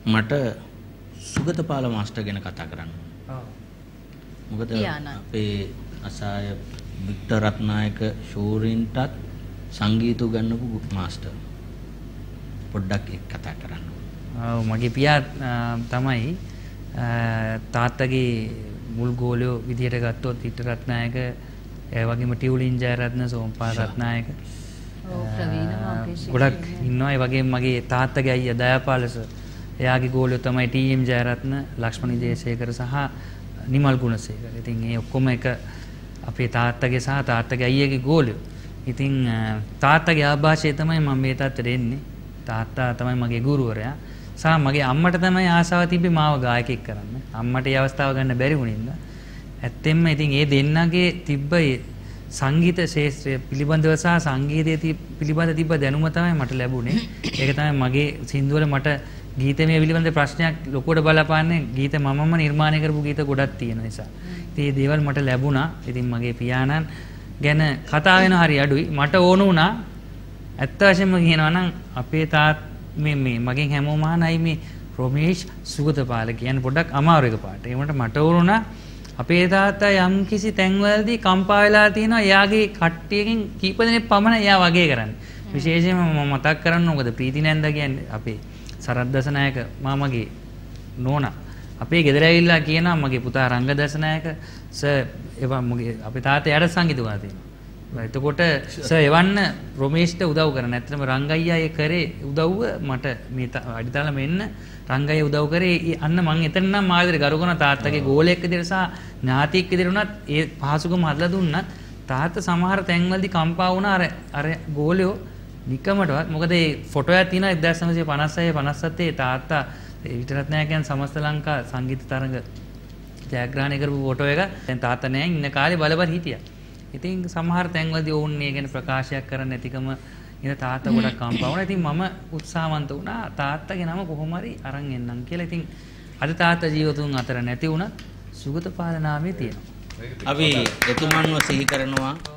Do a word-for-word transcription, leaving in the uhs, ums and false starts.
මට සුගතපාල මාස්ටර් ගැන කතා කරන්න. ඔව්. මොකද අපේ අසාය වික්ටර් රත්නායක ෂෝරින්ටත් සංගීත උගන්වපු මාස්ටර්. පොඩ්ඩක් ඒක කතා කරන්න. ඔව් මගේ පියා තමයි තාත්තගේ මුල් ගෝලියෝ විදියට ගත්තොත් වික්ටර් රත්නායක ඒ වගේම ටියුලින් ජයරත්න සෝම්පාල රත්නායක ඔව් ප්‍රවීණ මාපේශික ගොඩක් ඉන්නවා. ඒ වගේම මගේ තාත්තගේ අයියා දයාපාලස එයාගේ ගෝලියෝ තමයි ටී.එම්. ජයරත්න, ලක්ෂ්මණ විජේසේකර සහ නිමල් ගුණසේකර. ඉතින් ඒ ඔක්කොම එක අපේ තාත්තගේ සහ තාත්තගේ අයියාගේ ගෝලියෝ. ඉතින් තාත්තගේ ආభాෂය තමයි මම මේ තත්ත්වෙට එන්නේ. තාත්තා තමයි මගේ ගුරුවරයා. සහ මගේ අම්මට තමයි ආසාව තිබ්බේ මාව ගායකයෙක් කරන්න. අම්මට ඒ අවස්ථාව ගන්න බැරි වුණින්ද. ඇත්තෙන්ම ඉතින් ඒ දෙන්නගේ තිබ්බ සංගීත ශාස්ත්‍රය පිළිබඳව සහ සංගීතයේ පිළිබඳ තිබ්බ දැනුම තමයි මට ලැබුණේ. ඒක තමයි මගේ සින්දුවල මට ගීතමය පිළිබඳ ප්‍රශ්නයක් ලොකුවට බලපාන්නේ. ගීත මමම නිර්මාණය කරපු ගීත ගොඩක් තියෙන නිසා. ඉතින් මේ දේවල් මට ලැබුණා. ඉතින් මගේ පියාණන් ගැන කතා වෙන හරි අඩුයි. මට ඕන වුණා ඇත්ත වශයෙන්ම කියනවා නම් අපේ තාත් මේ මේ මගෙන් හැමෝම අහනයි මේ රොමේෂ් සුගතපාල කියන්නේ පොඩ්ඩක් අමාරු එක පාට. ඒ වුණාට මට ඕන අපේ තාත්තා යම් කිසි තැන්වලදී කම්පා වෙලා තියෙනවා. එයාගේ කට්ටියකින් කීප දෙනෙක් පමණ එයා වගේ කරන්නේ. විශේෂයෙන්ම මම මතක් කරන්න මොකද ප්‍රීති නැන්දා කියන්නේ අපේ සරත් දසනායක මාමගේ නෝනා. අපේ ගෙදර ඇවිල්ලා කියනවා මගේ පුතා රංග දසනායක සර් එවා මගේ අපේ තාත්තා යට සංගීත උගන්වලා තියෙනවා. එතකොට සර් එවන්න රොමේෂ්ට උදව් කරන්න. ඇත්තටම රංගයියා ඒ කරේ උදව්ව මට මේ අඩිතාලම එන්න රංගයියා උදව් කරේ. අන්න මං එතන නම් මාවිතර ගරු කරන තාත්තගේ ගෝලයක් විදිහට සහ ඥාතියෙක් විදිහට උනත් ඒ පහසුකම හදලා දුන්නත් තාත්තා සමහර තැන්වලදී කම්පා වුණා. අර අර ගෝලියෝ නිකමටවත් මොකද ඒ ෆොටෝ එකක් තියෙනවා එක්දාස් නවසිය පනස් හය පනස් හතේ තාත්තා වික්ටර් රත්නායකයන් සමස්ත ලංකා සංගීත තරඟ ජයග්‍රහණය කරපු ෆොටෝ එක. දැන් තාත්තා නෑ ඉන්න කාලේ බලබල හිටියා. ඉතින් සමහර තැන්වලදී ඕන් මේ ගැන ප්‍රකාශයක් කරන්න නැතිකම ඉතින් තාත්තා ගොඩක් කම්පා වුණා. ඉතින් මම උත්සාහවන්ත වුණා තාත්තගේ නම කොහොම හරි අරන් එන්නම් කියලා. ඉතින් අද තාත්තා ජීවතුන් අතර නැති වුණත් සුගතපාල නාමය තියෙනවා. අපි එතුමන්ව සිහි කරනවා.